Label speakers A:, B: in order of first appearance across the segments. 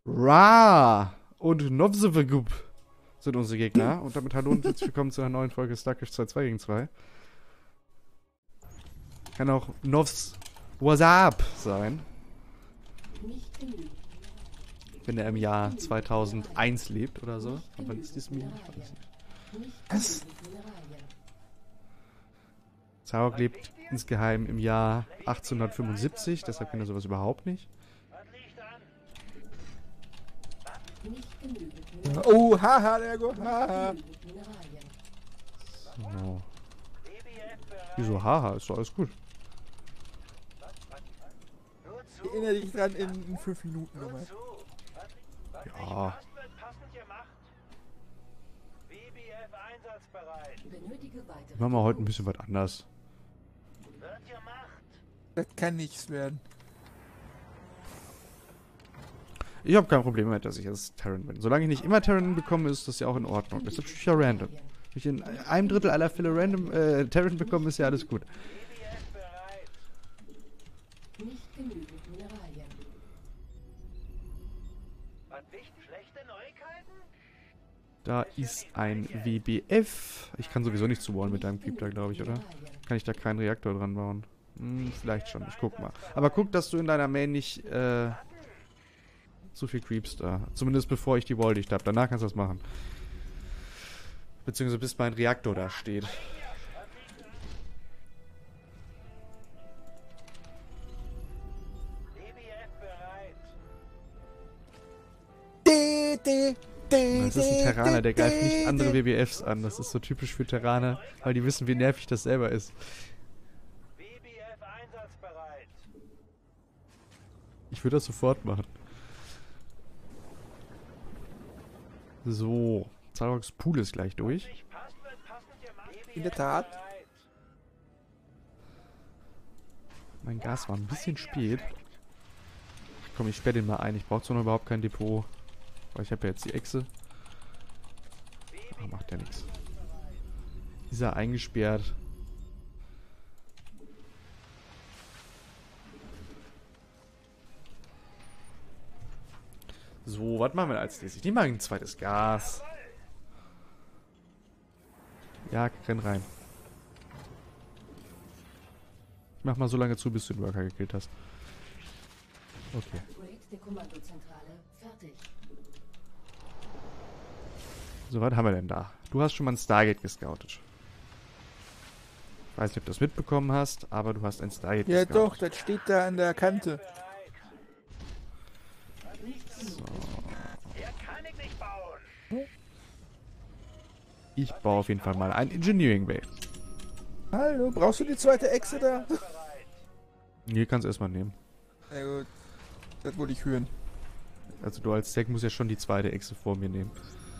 A: Ra und Novzevegub sind unsere Gegner. Und damit hallo und herzlich willkommen zu einer neuen Folge Sluggish 2 gegen 2. Kann auch Novs What's up sein. Wenn er im Jahr 2001 lebt oder so. Und wann ist dieses Meme?
B: Was?
A: Zarok lebt insgeheim im Jahr 1875, deshalb kennt er sowas überhaupt nicht.
B: Oh, haha, der Go, haha.
A: So. Wieso haha? Ist doch alles gut.
B: Erinnere dich dran in 5 Minuten nochmal.
A: Ja. Machen wir heute ein bisschen was anders.
B: Das kann nichts werden.
A: Ich habe kein Problem damit, dass ich als Terran bin. Solange ich nicht immer Terran bekomme, ist das ja auch in Ordnung. Das ist ja random. Wenn ich in einem Drittel aller Fälle random Terran bekomme, ist ja alles gut. Da ist ein WBF. Ich kann sowieso nicht zubauen mit deinem Creep da, glaube ich, oder? Kann ich da keinen Reaktor dran bauen? Vielleicht schon. Ich guck mal. Aber guck, dass du in deiner Main nicht zu viel Creeps da. Zumindest bevor ich die Wall dicht habe. Danach kannst du das machen. Beziehungsweise bis mein Reaktor da steht. Das ist ein Terraner, der greift nicht andere WBFs an. Das ist so typisch für Terraner, weil die wissen, wie nervig das selber ist. Ich würde das sofort machen. So, Zaroks Pool ist gleich durch.
B: In der Tat.
A: Mein Gas war ein bisschen spät. Komm, ich sperre den mal ein. Ich brauche zwar noch überhaupt kein Depot. Aber ich habe ja jetzt die Echse. Ach, macht ja nichts. Ist er eingesperrt. So, was machen wir als nächstes? Ich nehme mal ein zweites Gas. Ja, renn rein. Ich mach mal so lange zu, bis du den Worker gekillt hast. Okay. So, was haben wir denn da? Du hast schon mal ein Stargate gescoutet. Ich weiß nicht, ob du das mitbekommen hast, aber du hast ein Stargate
B: Ja
A: gescoutet.
B: doch, das steht da an der Kante.
A: So. Ich baue auf jeden Fall mal ein Engineering Bay.
B: Hallo, brauchst du die zweite Echse da?
A: Hier kannst du erstmal nehmen.
B: Na gut, das wollte ich hören.
A: Also du als Tech musst ja schon die zweite Echse vor mir nehmen.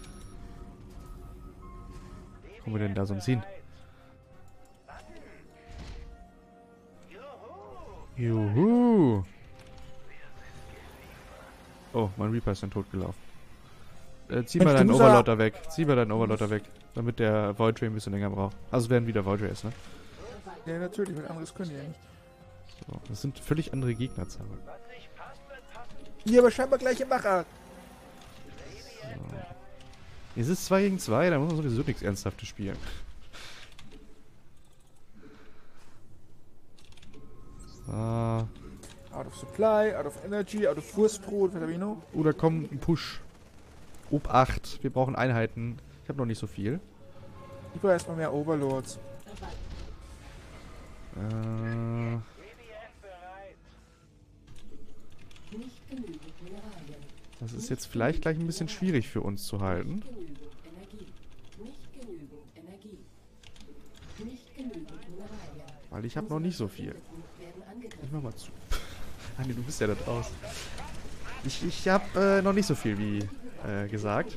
A: Wo kommen wir denn da sonst hin? Juhu! Oh, mein Reaper ist dann totgelaufen. Zieh mal
B: Mensch,
A: deinen
B: du musst
A: Overlord da weg. Zieh mal deinen Overlord da weg. Damit der Void Ray ein bisschen länger braucht. Also werden wieder Void Rays, ne?
B: Ja natürlich, was anderes können die ja nicht.
A: So, das sind völlig andere Gegner, Zarok.
B: Hier aber scheinbar gleiche Machart.
A: Es ist 2 gegen 2, da muss man sowieso nichts Ernsthaftes spielen. So.
B: Out of Supply, out of Energy, out of Wurstbrot, was hab ich noch?
A: Oder komm, ein Push. Ob 8. Wir brauchen Einheiten. Ich habe noch nicht so viel.
B: Ich brauche erstmal mehr Overlords.
A: Das ist jetzt vielleicht gleich ein bisschen schwierig für uns zu halten. Weil ich habe noch nicht so viel. Ich mach mal zu. Ah nee, du bist ja da draußen. Ich habe noch nicht so viel, wie gesagt.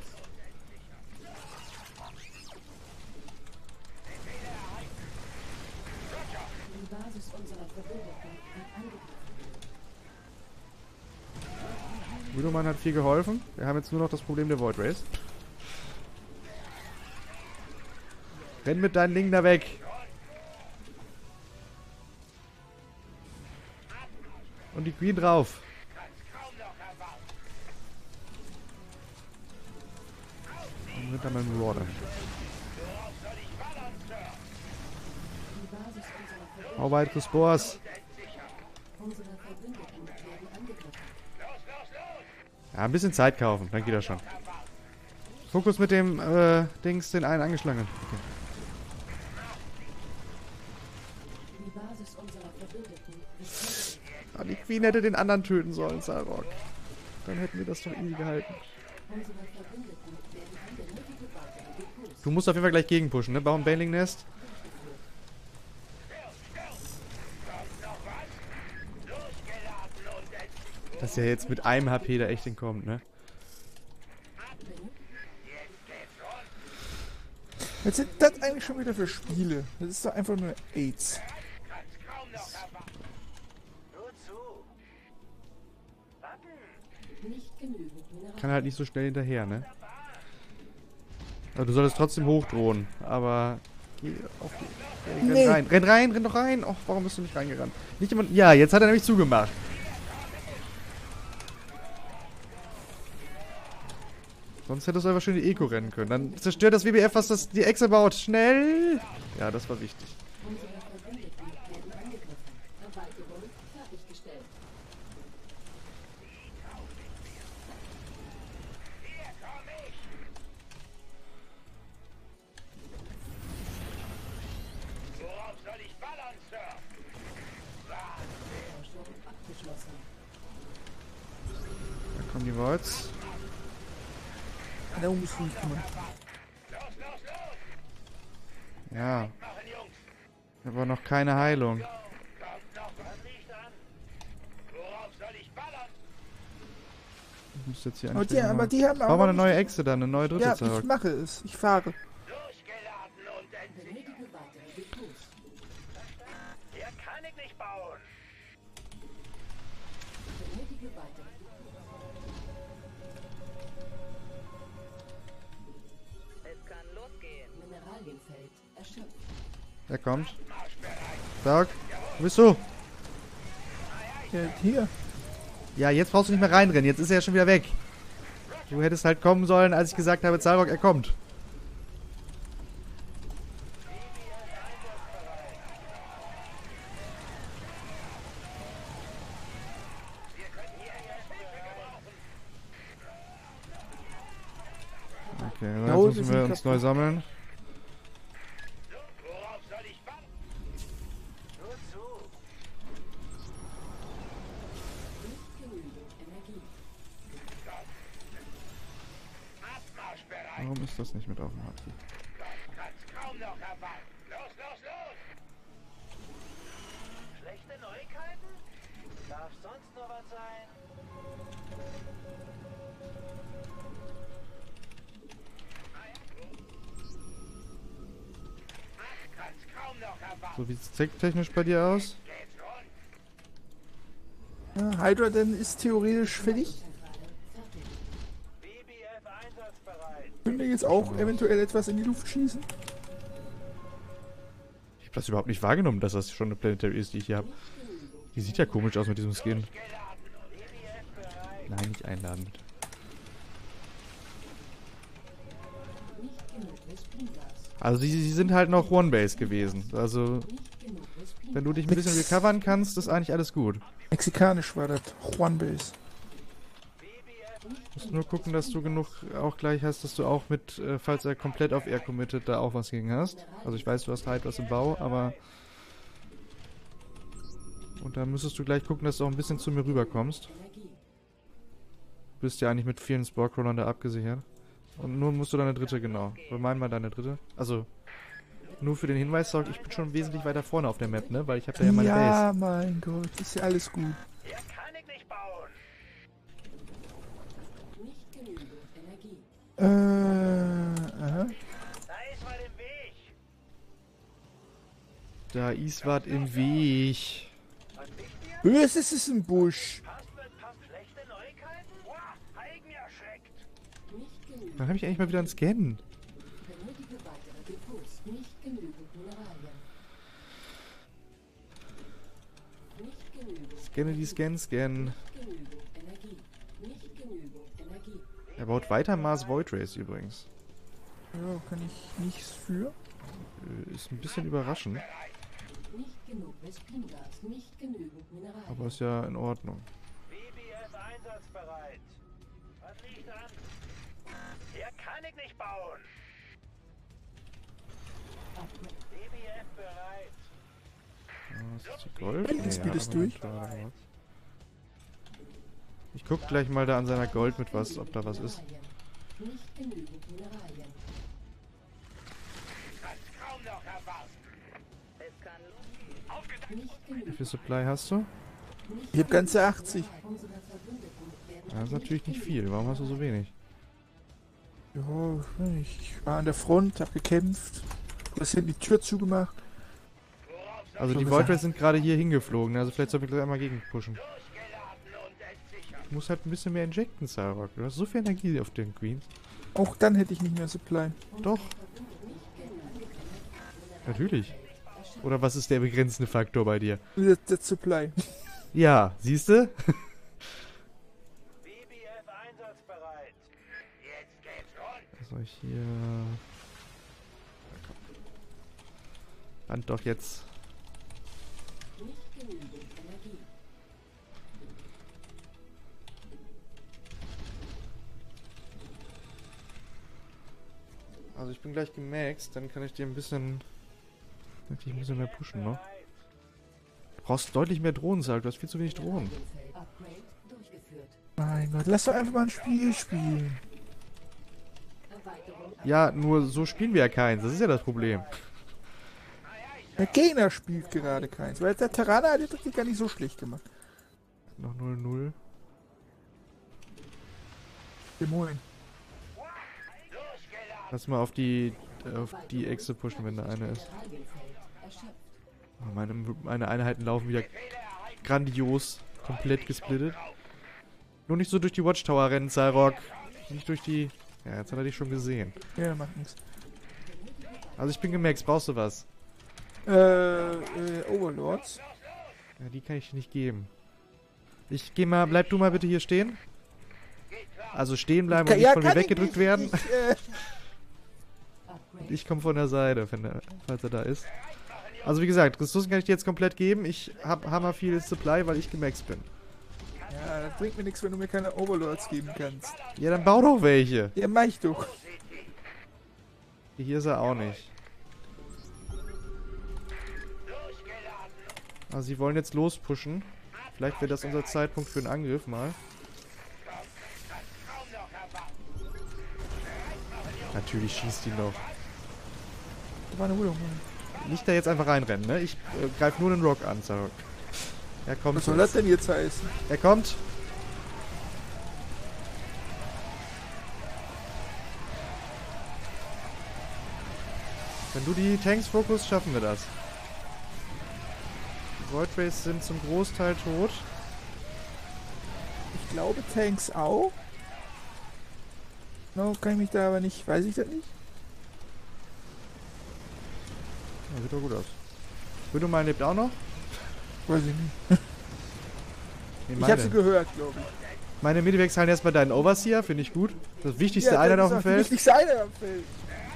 A: Gudoman hat viel geholfen. Wir haben jetzt nur noch das Problem der Void Rays. Renn mit deinen Dingen da weg. Und die Queen drauf. dann einen Raw dahin. Hau weitere Spores. Ja, ein bisschen Zeit kaufen, dann geht das schon. Fokus mit dem Dings, den einen angeschlagen hat. Okay. Ah, die Queen hätte den anderen töten sollen, Zarok. Dann hätten wir das doch easy gehalten. Du musst auf jeden Fall gleich gegenpushen, ne? Bau ein Baneling Nest. Dass er jetzt mit einem HP da echt entkommt, ne?
B: Was sind das eigentlich schon wieder für Spiele? Das ist doch einfach nur AIDS.
A: Kann halt nicht so schnell hinterher, ne? Also du solltest trotzdem hochdrohen, aber... Geh auf die... Renn rein, renn rein, renn doch rein! Och, warum bist du nicht reingerannt? Nicht jemand... Ja, jetzt hat er nämlich zugemacht. Sonst hättest du einfach schön die Eco rennen können. Dann zerstört das WBF, was das die Echse baut. Schnell! Ja, das war wichtig. Da kommen die Worts.
B: Da musst du nicht kümmern.
A: Ja. Aber noch keine Heilung. Ich muss jetzt hier
B: aber die haben auch.
A: Bau mal eine neue Echse dann, eine neue dritte
B: Ja,
A: Zarok.
B: ich mache es. Ich fahre.
C: Hier kann ich nicht bauen. Es kann losgehen. Mineralienfeld erschöpft.
A: Er kommt. Zarok, wo bist du?
B: Ja, hier.
A: Ja, jetzt brauchst du nicht mehr reinrennen. Jetzt ist er ja schon wieder weg. Du hättest halt kommen sollen, als ich gesagt habe, Zarok, er kommt. Okay, jetzt müssen wir uns neu sammeln. Warum ist das nicht mit auf dem Haki?
C: Schlechte Neuigkeiten? Darf sonst noch was sein?
A: So, wie sieht es technisch bei dir aus?
B: Ja, Hydra denn ist theoretisch fertig.
C: BBF einsatzbereit.
B: Können wir jetzt auch eventuell etwas in die Luft schießen?
A: Ich habe das überhaupt nicht wahrgenommen, dass das schon eine Planetary ist, die ich hier habe. Die sieht ja komisch aus mit diesem Skin. Nein, nicht einladen, bitte. Also sie sind halt noch One-Base gewesen. Also, wenn du dich ein bisschen recovern kannst, ist eigentlich alles gut.
B: Mexikanisch war das. Juan Base.
A: Musst nur gucken, dass du genug auch gleich hast, dass du auch mit, falls er komplett auf Air committet, da auch was gegen hast. Also ich weiß, du hast halt was im Bau, aber... Und dann müsstest du gleich gucken, dass du auch ein bisschen zu mir rüberkommst. Du bist ja eigentlich mit vielen Sporecrawlern da abgesichert. Und nun musst du deine dritte, genau. Remind mal deine dritte. Also, nur für den Hinweis, Zarok, ich bin schon wesentlich weiter vorne auf der Map, ne? Weil ich habe da ja meine Base.
B: Ja, mein Gott, ist ja alles gut.
C: Hier kann ich nicht bauen.
B: Aha.
C: Da ist was im Weg.
A: Da ist was im Weg.
C: Was nicht dir?
B: Es ist ein Busch.
C: Passt. Schlechte Neuigkeiten? Wow, Eigen erschreckt.
A: Dann habe ich eigentlich mal wieder einen Scan. Scanne die Scan. Er baut weiter Mars Void Race übrigens.
B: Ja, kann ich nichts für.
A: Ist ein bisschen überraschend,
D: Nicht genug Bespingas, nicht genügend Mineralien.
A: aber ist ja in Ordnung.
C: BBF einsatzbereit. Was liegt an? Hier kann ich nicht bauen. BBF bereit.
A: Ah, ist die Gold?
B: Jetzt geht es
A: aber
B: durch.
A: klar, da was. Ich guck gleich mal da an seiner Gold mit was, ob da was ist.
D: Nicht genügend Mineralien.
C: Kaum noch erwarten. Es kann
D: Nicht
A: Wie
D: genügend.
A: viel Supply hast du?
B: Ich habe ganze 80.
D: Unsere Verbündeten werden
A: Das ist natürlich nicht viel. Warum hast du so wenig?
B: Ja, ich war an der Front, hab gekämpft. Du hast hinten die Tür zugemacht.
A: Also
B: So
A: die
B: gesagt.
A: Void Rays sind gerade hier hingeflogen, also vielleicht sollten wir gleich einmal gegen pushen.
C: durchgeladen und entsichert.
A: Du musst halt ein bisschen mehr injecten, Zarok. Du hast so viel Energie auf den Queens.
B: Auch dann hätte ich nicht mehr Supply.
A: Doch. Natürlich. Oder was ist der begrenzende Faktor bei dir?
B: Das Supply.
A: Ja, siehst du?
C: BBF einsatzbereit. Jetzt geht's rund.
A: Was soll ich hier... Land doch jetzt.
D: nicht genügend Energie.
A: Also ich bin gleich gemaxt, dann kann ich dir ein bisschen... Kann ich dich ein bisschen mehr pushen, ne? Du brauchst deutlich mehr Drohnen, Zarok. Du hast viel zu wenig Drohnen.
D: Upgrade durchgeführt.
B: Mein Gott, lass doch einfach mal ein Spiel spielen.
D: Erweiterung
A: Ja, nur so spielen wir ja keins. Das ist ja das Problem.
B: Der Gegner spielt gerade keins, weil der Terraner hat das gar nicht so schlecht gemacht.
A: Noch 0-0.
B: Ja, moin.
A: Lass mal auf die Echse pushen, wenn da eine ist.
D: Mineralienfeld erschöpft.
A: Oh, meine Einheiten laufen wieder grandios. Komplett gesplittet. Nur nicht so durch die Watchtower rennen, Zarok. Nicht durch die... Ja, jetzt hat er dich schon gesehen.
B: Ja, macht nichts.
A: Also ich bin gemaxt. Brauchst du was?
B: Overlords.
A: Ja, die kann ich dir nicht geben. Ich geh mal... Bleib du mal bitte hier stehen. Also stehen bleiben und nicht von mir
B: kann ich
A: weggedrückt
B: nicht.
A: werden.
B: Ich,
A: Ich komme von der Seite, falls er da ist. Also wie gesagt, Ressourcen kann ich dir jetzt komplett geben. Ich habe hammer viel Supply, weil ich gemaxt bin.
B: ja, das bringt mir nichts, wenn du mir keine Overlords geben kannst.
A: Ja, dann bau doch welche.
B: Ja, mach ich doch.
A: Hier ist er auch nicht. Also sie wollen jetzt lospushen. Vielleicht wäre das unser Zeitpunkt für einen Angriff mal. Natürlich schießt die noch.
B: Da war eine Udung.
A: Nicht da jetzt einfach reinrennen, ne? Ich greife nur den Rock an, Zarok. Er kommt.
B: Was soll das denn jetzt heißen?
A: Er kommt. Wenn du die Tanks fokussst, schaffen wir das. Die Void Rays sind zum Großteil tot.
B: Ich glaube Tanks auch. No, kann ich mich da aber nicht, weiß ich das nicht.
A: Ja, sieht doch gut aus. Rüdomal lebt auch noch?
B: Weiß ich nicht.
A: Nee,
B: Ich habe sie gehört, glaube ich.
A: meine Medivacs heilen erstmal deinen Overseer, finde ich gut. Das wichtigste
B: Ja,
A: Einheit
B: das
A: auf dem
B: ist auch die
A: Feld.
B: wichtigste Einheit am Feld.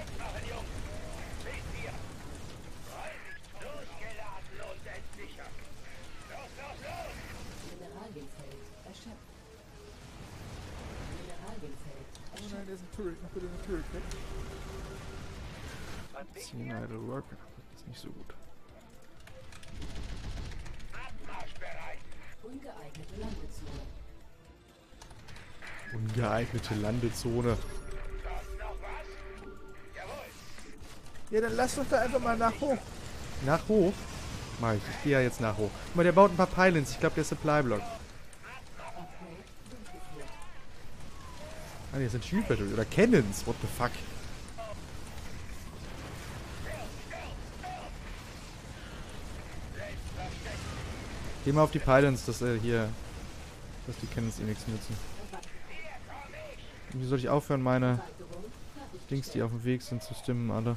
D: Mineralienfeld erschöpft. Mineralienfeld
B: Oh
D: erschöpft.
B: nein, da ist ein Turret. Mach bitte eine Turret weg.
A: 10 Idle Work. Das ist nicht so gut.
D: Ungeeignete Landezone.
A: Ungeeignete Landezone.
B: Ja, dann lass doch da einfach mal nach hoch.
A: Nach hoch? Mach ich. Ich gehe ja jetzt nach hoch. Guck mal, der baut ein paar Pylons. Ich glaube, der Supply Block.
D: Upgrade durchgeführt.
A: Ah, die sind Shield Battery. Oder Cannons. What the fuck? Geh mal auf die Pylons, dass die Cannons eh nichts nützen. Und wie soll ich aufhören, meine
D: Erweiterung
A: Dings, die auf dem Weg sind, zu stimmen, alle?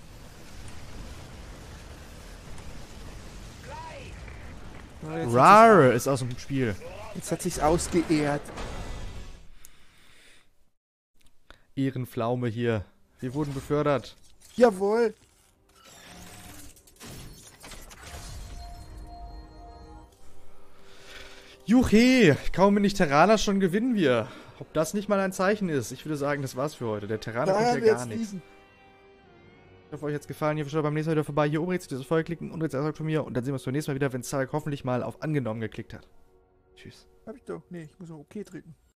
B: Ja, jetzt
A: Rar ist aus dem Spiel.
B: Jetzt hat sich's ausgeehrt.
A: Ehrenpflaume hier Wir wurden befördert.
B: Jawohl.
A: Juche, kaum bin ich Terraner, schon gewinnen wir. Ob das nicht mal ein Zeichen ist? Ich würde sagen, das war's für heute. Der Terraner kommt ja gar nichts. Ich hoffe, euch hat's gefallen. Ihr schaut beim nächsten Mal wieder vorbei. Hier oben rechts das Feuer klicken und jetzt erst von mir. Und dann sehen wir uns beim nächsten Mal wieder, wenn Zarek hoffentlich mal auf Angenommen geklickt hat. Tschüss.
B: Hab ich doch. Nee, ich muss noch OK drücken.